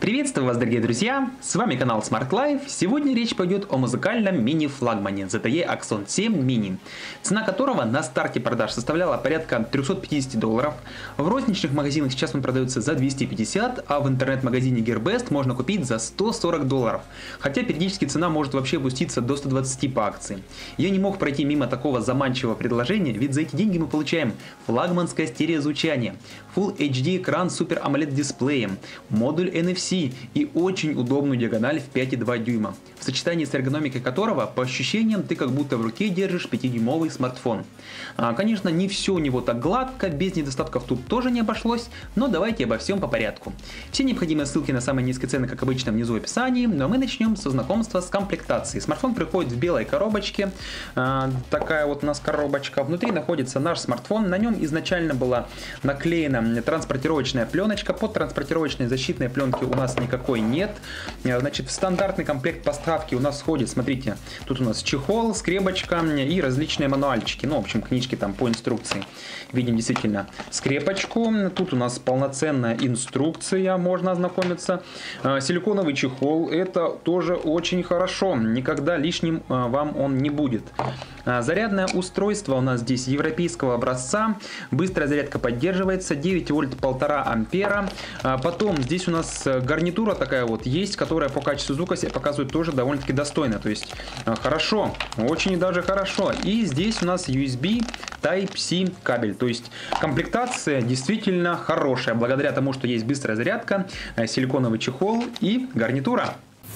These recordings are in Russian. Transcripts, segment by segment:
Приветствую вас, дорогие друзья! С вами канал Smart Life. Сегодня речь пойдет о музыкальном мини-флагмане ZTE Axon 7 Mini, цена которого на старте продаж составляла порядка $350. В розничных магазинах сейчас он продается за $250, а в интернет-магазине Gearbest можно купить за $140. Хотя периодически цена может вообще опуститься до 120 по акции. Я не мог пройти мимо такого заманчивого предложения, ведь за эти деньги мы получаем флагманское стереозвучание, Full HD экран с Super AMOLED дисплеем, модуль NFC и очень удобную диагональ в 5,2 дюйма, в сочетании с эргономикой которого, по ощущениям, ты как будто в руке держишь 5-дюймовый смартфон. Конечно, не все у него так гладко, без недостатков тут тоже не обошлось, но давайте обо всем по порядку. Все необходимые ссылки на самые низкие цены, как обычно, внизу в описании, но мы начнем со знакомства с комплектацией. Смартфон приходит в белой коробочке, такая вот у нас коробочка, внутри находится наш смартфон, на нем изначально была наклеена транспортировочная пленочка, под транспортировочной защитной пленки у нас никакой нет. Значит, в стандартный комплект поставки у нас входит, смотрите, тут у нас чехол, скрепочка и различные мануальчики, ну, в общем, книжки там по инструкции. Видим действительно скрепочку, тут у нас полноценная инструкция, можно ознакомиться. Силиконовый чехол, это тоже очень хорошо, никогда лишним вам он не будет. Зарядное устройство у нас здесь европейского образца, быстрая зарядка поддерживается, 9 вольт 1,5 ампера. Потом здесь у нас гарнитура такая вот есть, которая по качеству звука себя показывает тоже довольно-таки достойно, то есть хорошо, очень даже хорошо. И здесь у нас USB Type-C кабель, то есть комплектация действительно хорошая, благодаря тому, что есть быстрая зарядка, силиконовый чехол и гарнитура.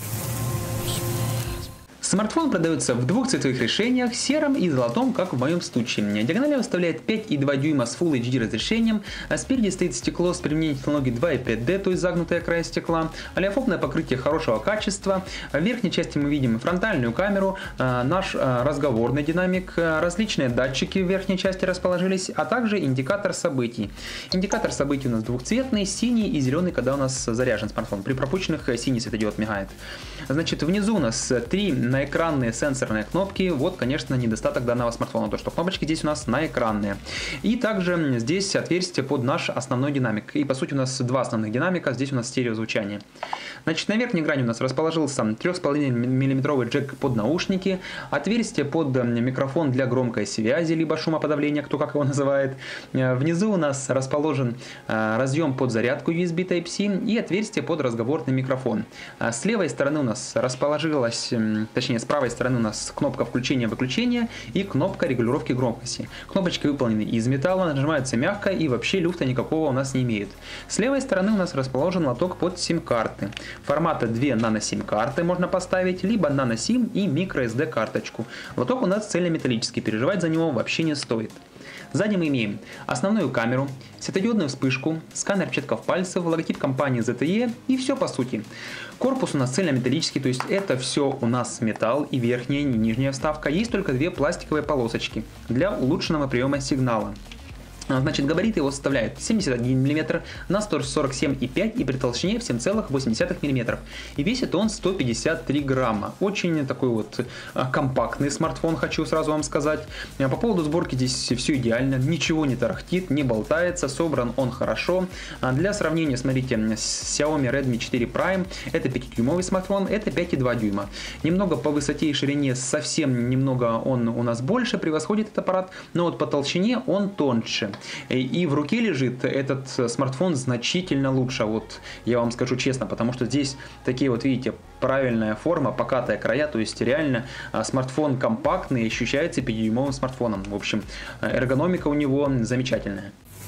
Смартфон продается в двух цветовых решениях, сером и золотом, как в моем случае. Диагональ выставляет 5,2 дюйма с Full HD разрешением, а спереди стоит стекло с применением технологии 2.5D, то есть загнутая край стекла, олеофобное покрытие хорошего качества. В верхней части мы видим фронтальную камеру, наш разговорный динамик, различные датчики в верхней части расположились, а также индикатор событий. Индикатор событий у нас двухцветный, синий и зеленый, когда у нас заряжен смартфон. При пропущенных синий светодиод мигает. Значит, внизу у нас 3 наэкранные сенсорные кнопки. Вот, конечно, недостаток данного смартфона, то что кнопочки здесь у нас наэкранные. И также здесь отверстие под наш основной динамик. И по сути у нас два основных динамика, здесь у нас стереозвучание. Значит, на верхней грани у нас расположился 3,5 мм джек под наушники, отверстие под микрофон для громкой связи, либо шумоподавления, кто как его называет. Внизу у нас расположен разъем под зарядку USB Type-C и отверстие под разговорный микрофон. С левой стороны у нас расположилась, точнее с правой стороны у нас кнопка включения-выключения и кнопка регулировки громкости. Кнопочки выполнены из металла, нажимаются мягко и вообще люфта никакого у нас не имеют. С левой стороны у нас расположен лоток под сим-карты. Формата 2 нано-сим-карты можно поставить, либо нано-сим и microSD карточку. Лоток у нас цельнометаллический, переживать за него вообще не стоит. Сзади мы имеем основную камеру, светодиодную вспышку, сканер отпечатков пальцев, логотип компании ZTE и все по сути. Корпус у нас цельнометаллический, то есть это все у нас металл и верхняя и нижняя вставка. Есть только две пластиковые полосочки для улучшенного приема сигнала. Значит, габариты его составляют 71 мм на 147,5 и при толщине в 7,8 мм. И весит он 153 грамма. Очень такой вот компактный смартфон, хочу сразу вам сказать. По поводу сборки здесь все идеально, ничего не тарахтит, не болтается, собран он хорошо. Для сравнения, смотрите, с Xiaomi Redmi 4 Prime, это 5-дюймовый смартфон, это 5,2 дюйма. Немного по высоте и ширине, совсем немного он у нас больше, превосходит этот аппарат, но вот по толщине он тоньше. И в руке лежит этот смартфон значительно лучше, вот я вам скажу честно, потому что здесь такие вот, видите, правильная форма, покатые края, то есть реально смартфон компактный, ощущается 5-дюймовым смартфоном. В общем, эргономика у него замечательная.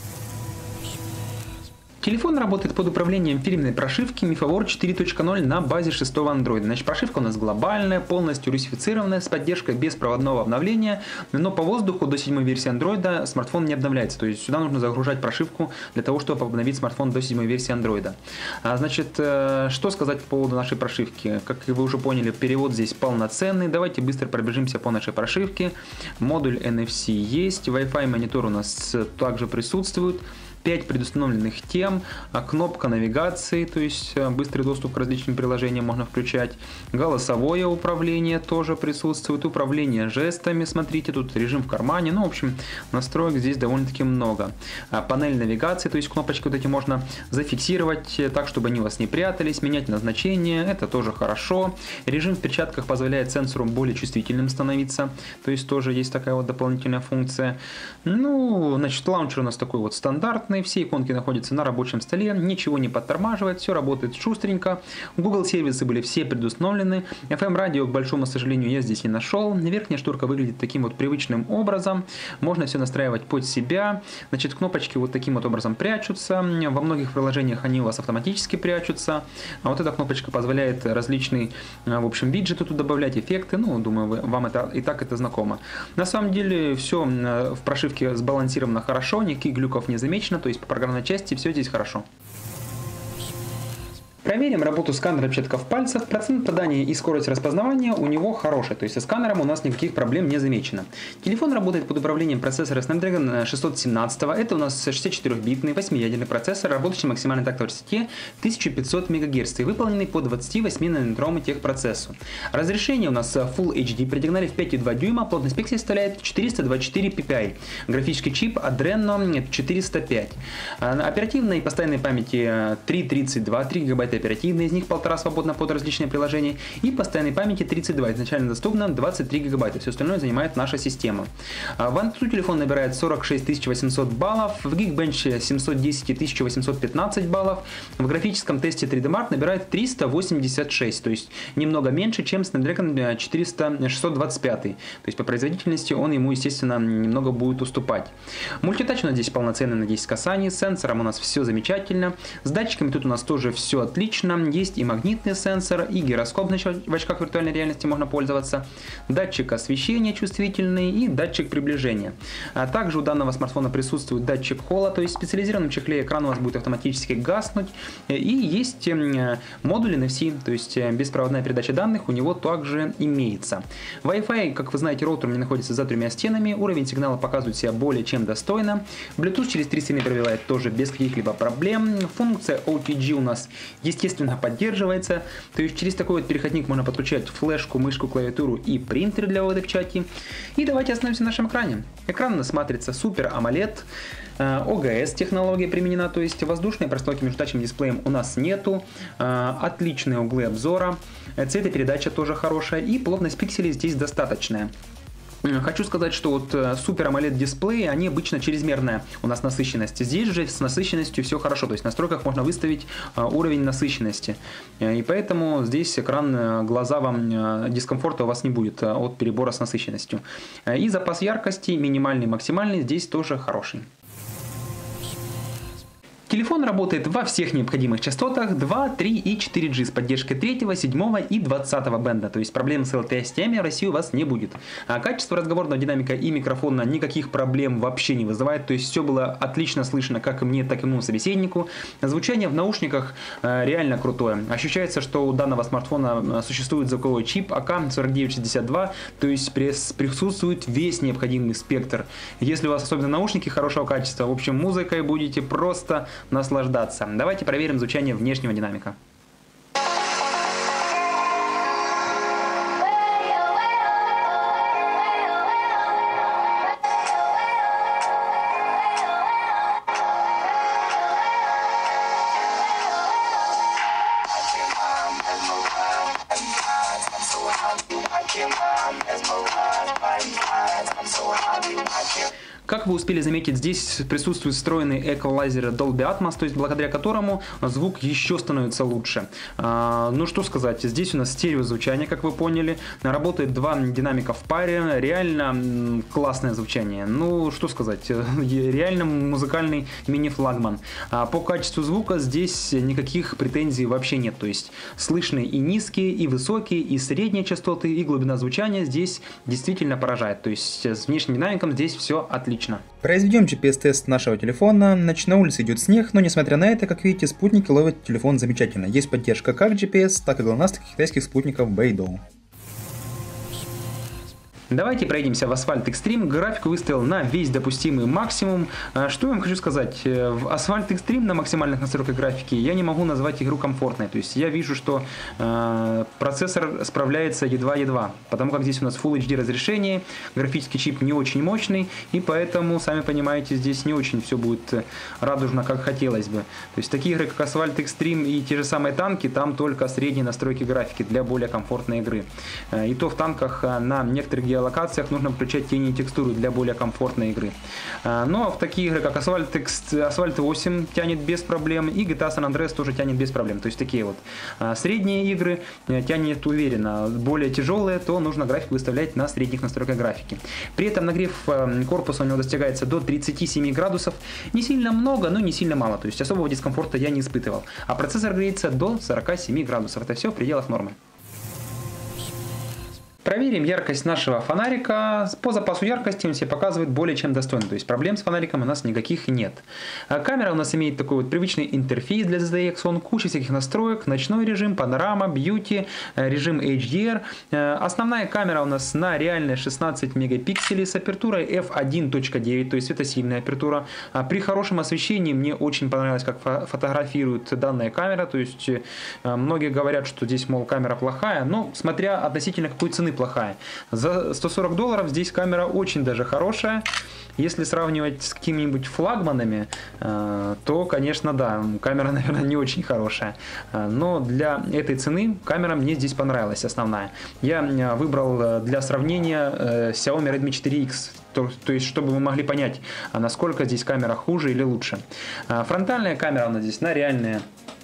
Телефон работает под управлением фирменной прошивки MIFAWOR 4.0 на базе 6-го Android. Значит, прошивка у нас глобальная, полностью русифицированная, с поддержкой беспроводного обновления, но по воздуху до 7-й версии Android смартфон не обновляется. То есть сюда нужно загружать прошивку для того, чтобы обновить смартфон до 7-й версии Android. Значит, что сказать по поводу нашей прошивки? Как вы уже поняли, перевод здесь полноценный. Давайте быстро пробежимся по нашей прошивке. Модуль NFC есть, Wi-Fi монитор у нас также присутствует. 5 предустановленных тем, кнопка навигации, то есть быстрый доступ к различным приложениям можно включать, голосовое управление тоже присутствует, управление жестами, смотрите, тут режим в кармане, ну, в общем, настроек здесь довольно-таки много. Панель навигации, то есть кнопочки вот эти можно зафиксировать так, чтобы они у вас не прятались, менять назначение, это тоже хорошо. Режим в перчатках позволяет сенсору более чувствительным становиться, то есть тоже есть такая вот дополнительная функция. Ну, значит, лаунчер у нас такой вот стандартный, все иконки находятся на рабочем столе, ничего не подтормаживает, все работает шустренько. Google сервисы были все предустановлены, FM радио, к большому сожалению, я здесь не нашел. Верхняя шторка выглядит таким вот привычным образом, можно все настраивать под себя. Значит, кнопочки вот таким вот образом прячутся, во многих приложениях они у вас автоматически прячутся, а вот эта кнопочка позволяет различные, в общем, виджеты тут добавлять, эффекты, ну, думаю, вам это и так это знакомо. На самом деле все в прошивке сбалансировано хорошо, никаких глюков не замечено, то есть по программной части все здесь хорошо. Проверим работу сканера отпечатков пальцев. Процент попадания и скорость распознавания у него хорошая, то есть со сканером у нас никаких проблем не замечено. Телефон работает под управлением процессора Snapdragon 617. Это у нас 64-битный 8-ядерный процессор, работающий максимальной тактовой частоте 1500 МГц и выполненный по 28-нанометровому техпроцессу. Разрешение у нас Full HD при диагонали в 5,2 дюйма, плотность пикселей составляет 424 ppi. Графический чип Adreno 405. Оперативной и постоянной памяти 3,32, 3 ГБ оперативной, из них 1,5 свободно под различные приложения, и постоянной памяти 32, изначально доступно 23 гигабайта, все остальное занимает наша система. В Antutu телефон набирает 46 800 баллов, в Geekbench 710 1815 баллов, в графическом тесте 3D Mark набирает 386, то есть немного меньше, чем Snapdragon 625, то есть по производительности он ему, естественно, немного будет уступать. Мультитач у нас здесь полноценный на 10 касаний, с сенсором у нас все замечательно, с датчиками тут у нас тоже все отлично. Есть и магнитный сенсор, и гироскоп, значит, в очках виртуальной реальности можно пользоваться, датчик освещения чувствительный и датчик приближения. А также у данного смартфона присутствует датчик холла, то есть в специализированном чехле экран у вас будет автоматически гаснуть. И есть модуль NFC, то есть беспроводная передача данных у него также имеется. Wi-Fi, как вы знаете, роутер не находится за 3 стенами, уровень сигнала показывает себя более чем достойно. Bluetooth через 3 стены пробивает тоже без каких-либо проблем. Функция OTG у нас естественно поддерживается, то есть через такой вот переходник можно подключать флешку, мышку, клавиатуру и принтер для вывода печати. И давайте остановимся на нашем экране. Экран у нас матрица Super AMOLED, OGS технология применена, то есть воздушной прослойки между тачем и дисплеем у нас нету, отличные углы обзора, цветопередача тоже хорошая и плотность пикселей здесь достаточная. Хочу сказать, что вот Super AMOLED дисплеи, они обычно чрезмерная у нас насыщенность. Здесь же с насыщенностью все хорошо, то есть в настройках можно выставить уровень насыщенности. И поэтому здесь экран, глаза вам, дискомфорта у вас не будет от перебора с насыщенностью. И запас яркости минимальный, максимальный здесь тоже хороший. Телефон работает во всех необходимых частотах 2, 3 и 4G с поддержкой 3, 7 и 20 бенда, то есть проблем с LTE-сетями в России у вас не будет. А качество разговорного динамика и микрофона никаких проблем вообще не вызывает, то есть все было отлично слышно как и мне, так и моему собеседнику. Звучание в наушниках реально крутое. Ощущается, что у данного смартфона существует звуковой чип AK4962, то есть присутствует весь необходимый спектр. Если у вас особенно наушники хорошего качества, в общем, музыкой будете просто наслаждаться. Давайте проверим звучание внешнего динамика. Как вы успели заметить, здесь присутствует встроенный эквалайзер Dolby Atmos, то есть благодаря которому звук еще становится лучше. Ну что сказать, здесь у нас стереозвучание, как вы поняли, работает два динамика в паре, реально классное звучание. Ну что сказать, реально музыкальный мини-флагман. По качеству звука здесь никаких претензий вообще нет, то есть слышны и низкие, и высокие, и средние частоты, и глубина звучания здесь действительно поражает, то есть с внешним динамиком здесь все отлично. Произведем GPS-тест нашего телефона. Значит, на улице идет снег, но несмотря на это, как видите, спутники ловят телефон замечательно. Есть поддержка как GPS, так и глонастых китайских спутников Beidou. Давайте пройдемся в Asphalt Extreme. Графику выставил на весь допустимый максимум. Что я вам хочу сказать? В Asphalt Extreme на максимальных настройках графики я не могу назвать игру комфортной. То есть я вижу, что процессор справляется едва-едва. Потому как здесь у нас Full HD разрешение, графический чип не очень мощный. И поэтому, сами понимаете, здесь не очень все будет радужно, как хотелось бы. То есть такие игры, как Asphalt Extreme и те же самые танки, там только средние настройки графики для более комфортной игры. И то в танках на некоторых геолокациях нужно включать тени и текстуры для более комфортной игры. Но в такие игры, как Asphalt 8 тянет без проблем, и GTA San Andreas тоже тянет без проблем. То есть такие вот средние игры тянет уверенно. Более тяжелые, то нужно графику выставлять на средних настройках графики. При этом нагрев корпуса у него достигается до 37 градусов. Не сильно много, но не сильно мало. То есть особого дискомфорта я не испытывал. А процессор греется до 47 градусов. Это все в пределах нормы. Проверим яркость нашего фонарика. По запасу яркости он себе показывает более чем достойно. То есть проблем с фонариком у нас никаких нет. Камера у нас имеет такой вот привычный интерфейс для ZDX. Он куча всяких настроек. Ночной режим, панорама, бьюти, режим HDR. Основная камера у нас на реальной 16 мегапикселей с апертурой f1.9, то есть светосильная апертура. При хорошем освещении мне очень понравилось, как фотографирует данная камера. То есть многие говорят, что здесь, мол, камера плохая. Но смотря относительно какой цены плохая. За $140 здесь камера очень даже хорошая. Если сравнивать с какими-нибудь флагманами, то, конечно, да, камера, наверное, не очень хорошая. Но для этой цены камера мне здесь понравилась, основная. Я выбрал для сравнения Xiaomi Redmi 4X. То есть, чтобы вы могли понять, насколько здесь камера хуже или лучше. Фронтальная камера у нас здесь на реальные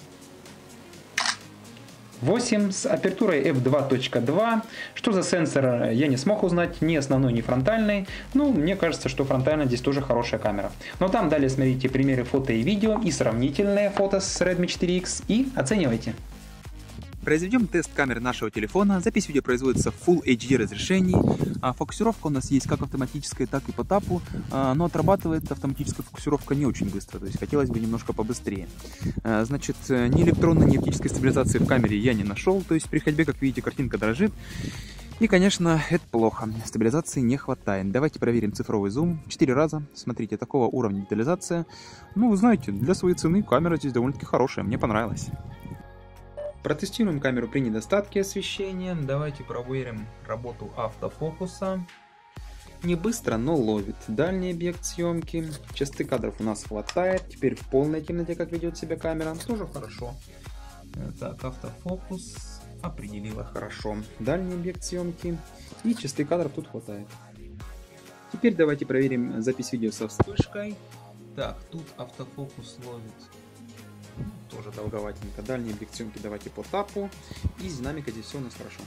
8 с апертурой f2.2. Что за сенсор, я не смог узнать, ни основной, ни фронтальный. Ну, мне кажется, что фронтальная здесь тоже хорошая камера. Но там далее смотрите примеры фото и видео и сравнительные фото с Redmi 4X и оценивайте. Произведем тест камер нашего телефона. Запись видео производится в Full HD разрешении. Фокусировка у нас есть как автоматическая, так и по тапу. Но отрабатывает автоматическая фокусировка не очень быстро. То есть хотелось бы немножко побыстрее. Значит, ни электронной, ни оптической стабилизации в камере я не нашел. То есть при ходьбе, как видите, картинка дрожит. И, конечно, это плохо. Стабилизации не хватает. Давайте проверим цифровой зум. 4 раза. Смотрите, такого уровня детализация. Ну, вы знаете, для своей цены камера здесь довольно-таки хорошая. Мне понравилась. Протестируем камеру при недостатке освещения. Давайте проверим работу автофокуса. Не быстро, но ловит. Дальний объект съемки. Частоты кадров у нас хватает. Теперь в полной темноте, как ведет себя камера. Тоже хорошо. Так, автофокус определила хорошо. Дальний объект съемки. И частоты кадров тут хватает. Теперь давайте проверим запись видео со вспышкой. Так, тут автофокус ловит. Тоже долговатенько. Дальний объект съемки давайте по тапу. И с динамикой здесь все у нас хорошо.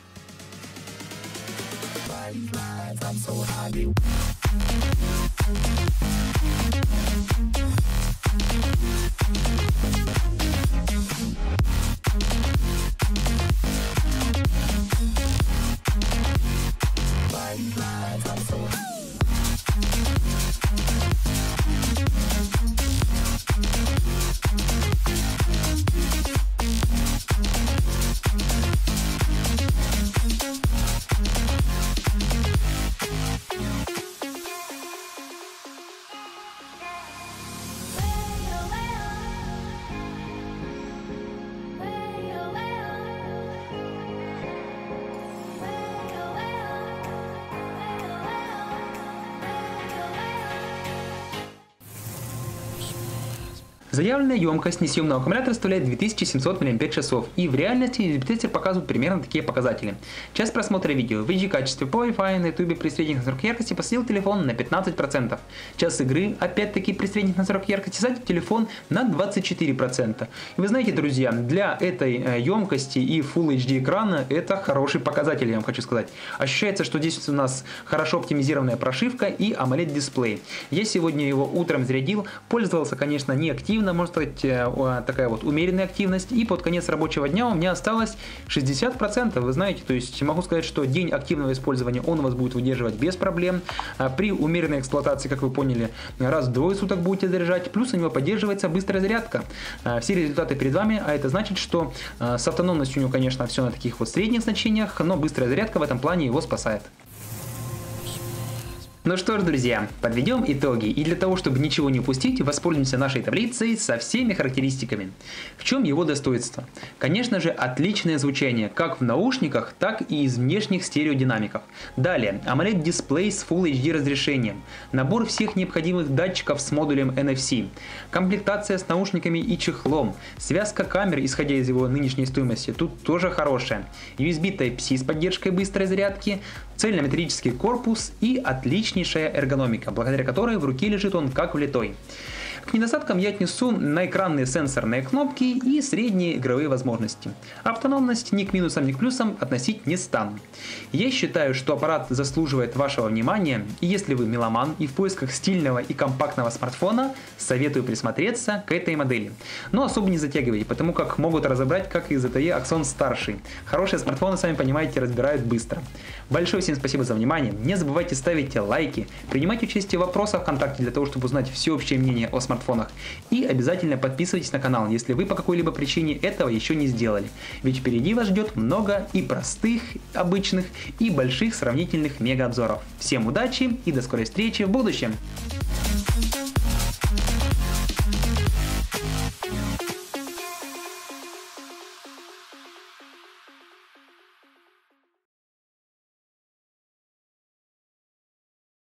Заявленная емкость несъемного аккумулятора составляет 2700 мАч, и в реальности детектор показывает примерно такие показатели. Час просмотра видео в HD качестве по Wi-Fi на YouTube при средних настройках яркости посадил телефон на 15%. Час игры, опять-таки при средних настройках яркости, садил телефон на 24%. И вы знаете, друзья, для этой емкости и Full HD экрана это хороший показатель, я вам хочу сказать. Ощущается, что здесь у нас хорошо оптимизированная прошивка и AMOLED дисплей. Я сегодня его утром зарядил, пользовался, конечно, не активно, можно сказать, такая вот умеренная активность, и под конец рабочего дня у меня осталось 60%, вы знаете, то есть могу сказать, что день активного использования он у вас будет выдерживать без проблем. При умеренной эксплуатации, как вы поняли, раз в двое суток будете заряжать, плюс у него поддерживается быстрая зарядка. Все результаты перед вами, а это значит, что с автономностью у него, конечно, все на таких вот средних значениях, но быстрая зарядка в этом плане его спасает. Ну что ж, друзья, подведем итоги, и для того, чтобы ничего не упустить, воспользуемся нашей таблицей со всеми характеристиками. В чем его достоинство? Конечно же, отличное звучание, как в наушниках, так и из внешних стереодинамиков. Далее, AMOLED-дисплей с Full HD разрешением, набор всех необходимых датчиков с модулем NFC, комплектация с наушниками и чехлом, связка камер, исходя из его нынешней стоимости, тут тоже хорошая, USB Type-C с поддержкой быстрой зарядки, цельнометрический корпус и отличнейшая эргономика, благодаря которой в руке лежит он как влитой. К недостаткам я отнесу наэкранные сенсорные кнопки и средние игровые возможности. Автономность ни к минусам, ни к плюсам относить не стану. Я считаю, что аппарат заслуживает вашего внимания, и если вы меломан и в поисках стильного и компактного смартфона, советую присмотреться к этой модели. Но особо не затягивайте, потому как могут разобрать, как и ZTE Axon старший. Хорошие смартфоны, сами понимаете, разбирают быстро. Большое всем спасибо за внимание, не забывайте ставить лайки, принимать участие в вопросах ВКонтакте для того, чтобы узнать всеобщее мнение о смартфонах, и обязательно подписывайтесь на канал, если вы по какой-либо причине этого еще не сделали, ведь впереди вас ждет много и простых, обычных, и больших сравнительных мега обзоров. Всем удачи и до скорой встречи в будущем!